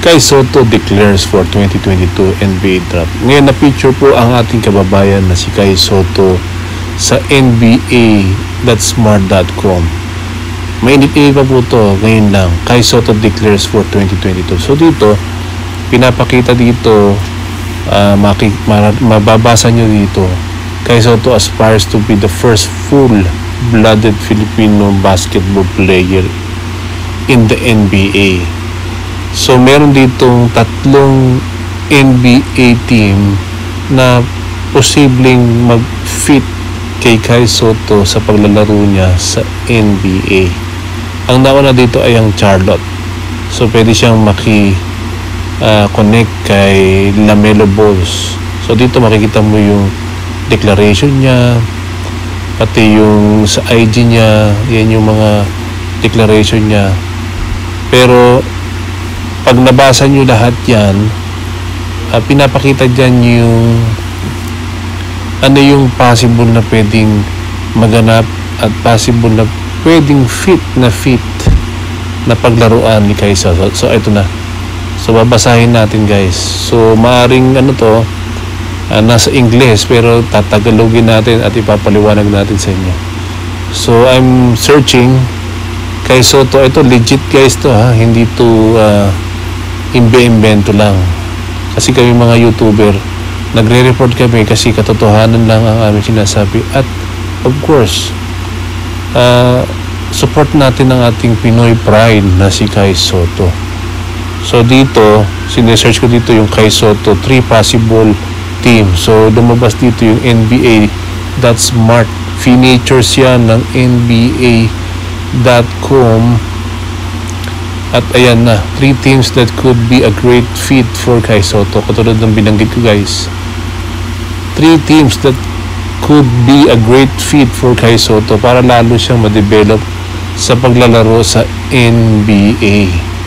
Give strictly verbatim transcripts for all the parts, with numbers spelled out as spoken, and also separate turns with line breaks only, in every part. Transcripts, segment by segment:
Kai Sotto declares for twenty twenty-two N B A draft. Ngayon na picture po ang ating kababayan na si Kai Sotto sa N B A dot smart dot com. Mainit-init pa po to ngayon lang. Kai Sotto declares for twenty twenty-two. So dito, pinapakita dito, uh, maki, mababasa nyo dito, Kai Sotto aspires to be the first full-blooded Filipino basketball player in the N B A. So meron ditong tatlong N B A team na posibleng mag-fit kay Kai Sotto sa paglalaro niya sa N B A. Ang nauna dito ay ang Charlotte. So pwede siyang maki uh, connect kay LaMelo Balls. So dito makikita mo yung declaration niya, pati yung sa I G niya, yan yung mga declaration niya. Pero pag nabasa nyo lahat yan, uh, pinapakita dyan yung ano yung possible na pwedeng maganap at possible na pwedeng fit na fit na paglaruan ni Kai Sotto. So ito na. So babasahin natin guys. So maaring ano to, uh, nasa English pero tatagalogin natin at ipapaliwanag natin sa inyo. So I'm searching Kai Sotto. Ito legit guys to ha. Hindi to uh, imbe-invento lang. Kasi kami mga YouTuber, nagre-report kami kasi katotohanan lang ang aming sinasabi. At of course, uh, support natin ang ating Pinoy pride na si Kai Sotto. So dito, sinesearch ko dito yung Kai Sotto, three possible team. So lumabas dito yung N B A dot smart. Features yan ng N B A dot com. At ayan na, three teams that could be a great fit for Kai Sotto. Katulad ng binanggit ko guys. Three teams that could be a great fit for Kai Sotto para lalo siyang ma-develop sa paglalaro sa N B A.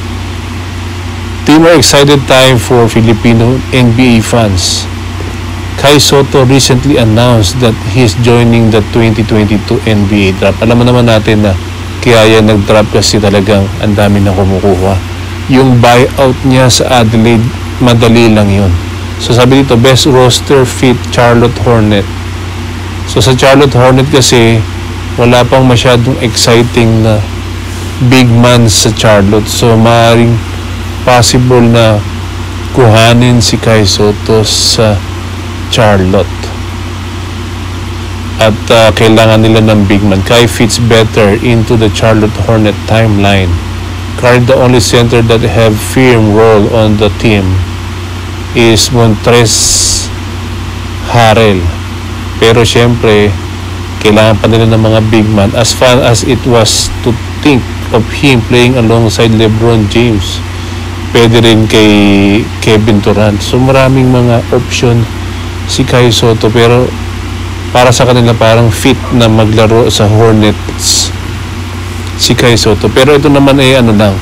Team are excited time for Filipino N B A fans. Kai Sotto recently announced that he's joining the twenty twenty-two N B A draft. Alam mo naman natin na kaya yan nag-drop kasi talagang ang dami na kumukuha. Yung buyout niya sa Adelaide, madali lang yun. So sabi dito, best roster fit Charlotte Hornet. So sa Charlotte Hornet kasi, wala pang masyadong exciting na big man sa Charlotte. So maaaring possible na kuhanin si Kai Sotto sa Charlotte. At uh, kailangan nila ng big man. Kai fits better into the Charlotte Hornet timeline. Currently the only center that have firm role on the team is Montrezl Harrell. Pero syempre, kailangan pa nila ng mga big man. As fun as it was to think of him playing alongside LeBron James, pwede rin kay Kevin Durant. So maraming mga option si Kai Sotto, pero para sa kanila parang fit na maglaro sa Hornets si Kai Sotto. Pero ito naman ay ano lang,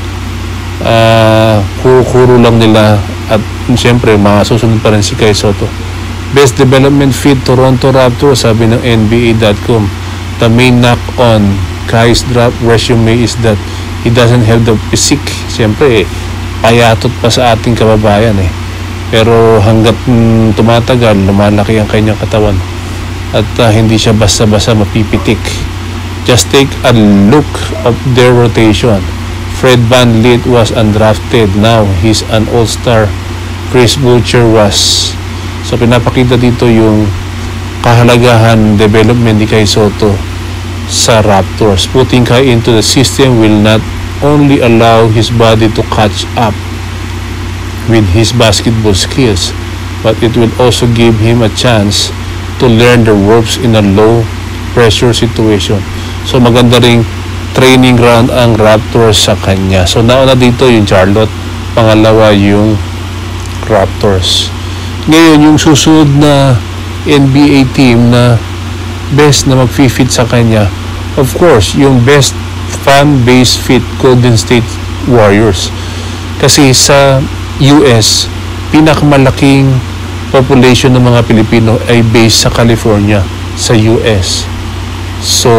uh, kuro-kuro lang nila at siyempre masusunod pa rin si Kai Sotto. Best development fit Toronto Raptors, sabi ng N B A dot com. The main knock on Kai's draft resume is that he doesn't have the physique. Siyempre eh, payatot pa sa ating kababayan eh. Pero hanggat mm, tumatagal, lumalaki ang kanyang katawan. At uh, hindi siya basta-basta mapipitik. Just take a look of their rotation. Fred VanVleet was undrafted. Now he's an all-star. Chris Boucher was. So pinapakita dito yung kahalagahan development ni Kai Sotto sa Raptors. Putting Kai into the system will not only allow his body to catch up with his basketball skills, but it will also give him a chance to learn the ropes in a low pressure situation. So maganda ring training ground ang Raptors sa kanya. So nauna dito yung Charlotte, pangalawa yung Raptors. Ngayon yung susunod na N B A team na best na mag-fit sa kanya, of course yung best fan base fit, Golden State Warriors. Kasi sa U S, pinakamalaking population ng mga Pilipino ay based sa California, sa U S. So,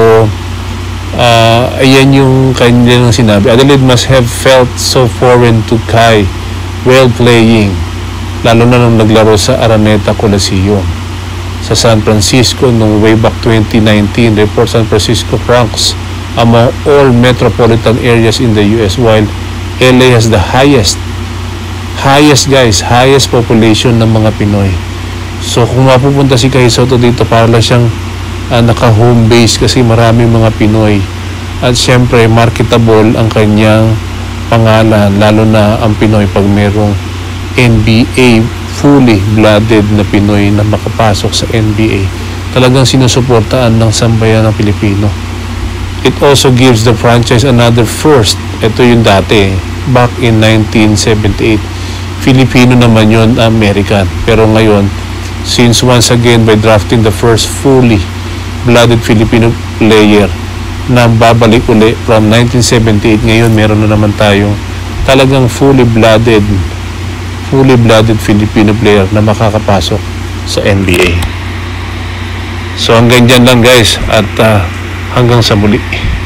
uh, ayan yung kanilang sinabi. Adelaide must have felt so foreign to Kai well playing, lalo na nung naglaro sa Araneta Coliseum. Sa San Francisco nung way back twenty nineteen, report San Francisco ranks among all metropolitan areas in the U S, while L A has the highest highest guys, highest population ng mga Pinoy. So kung mapupunta si Kai Sotto dito, para lang siyang uh, naka-home base kasi maraming mga Pinoy. At syempre marketable ang kanyang pangalan, lalo na ang Pinoy pag merong N B A fully blooded na Pinoy na makapasok sa N B A. Talagang sinusuportaan ng sambayan ng Pilipino. It also gives the franchise another first. Ito yung dati, back in nineteen seventy-eight. Filipino naman yun, American. Pero ngayon, since once again by drafting the first fully blooded Filipino player na babalik uli from nineteen seventy-eight, ngayon meron na naman tayong talagang fully blooded fully blooded Filipino player na makakapasok sa N B A. So hanggang dyan lang guys, at uh, hanggang sa muli.